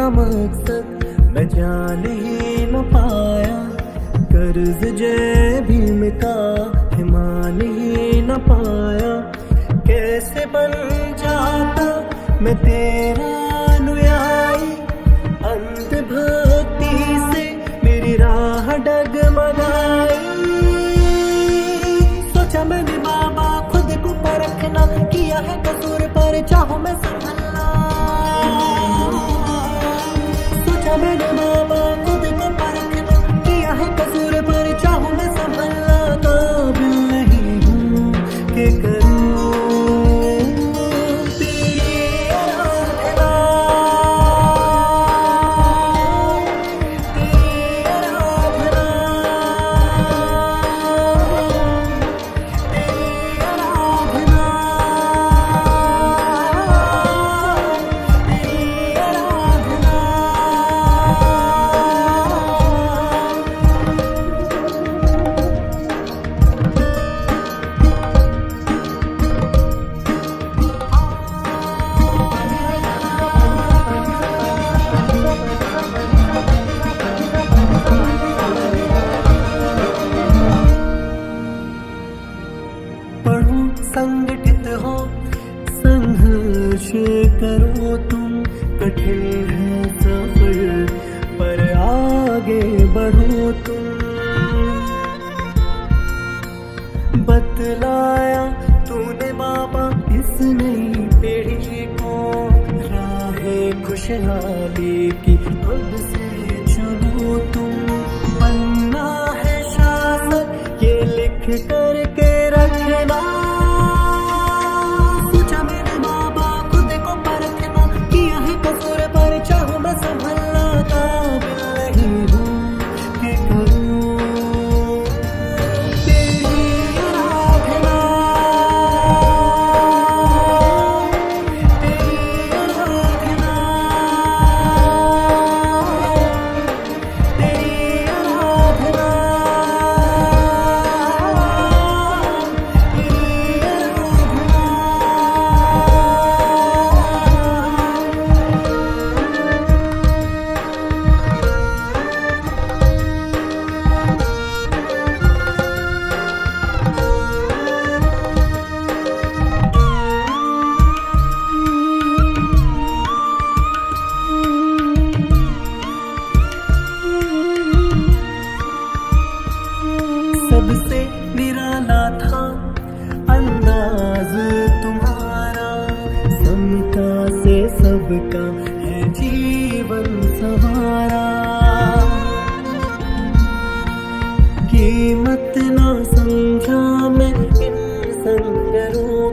था मकसद मैं जान ही न पाया, कर्ज जय भीम का मान ही न पाया। कैसे बन जाता मैं तेरा अनुयायी, अंत भक्ति से मेरी राह डगमगाई। सोचा मैंने बाबा खुद को परखना, किया है कसूर पर चाहूं मैं संभलना। सोचा मैंने बाबा खुद को परखना, किया है कसूर पर चाहूं मैं संभलना। काबिल नहीं हूँ कि करूँ तेरी आराधना, तेरी आराधना, तेरी आराधना, तेरी आराधना। पढ़ो संगठित हो, संघर्ष करो तुम, कठिन है सफर पर आगे बढ़ो तुम। बतलाया तूने बाबा इस नई पीढ़ी को, राहे खुशहाली की अब से चुनो तुम। बनना है शासक ये लिख करके रखना। सोचा मेरे बाबा खुद को परखना, किया है कसूर पर चाहूं मैं संभलना। काबिल नहीं हूँ कि करूँ तेरी आराधना, तेरी आराधना, तेरी आराधना, तेरी आराधना। सबसे निराला था अंदाज तुम्हारा, समता से सबका है जीवन सवारा। कीमत ना समझा मैं इन संगरों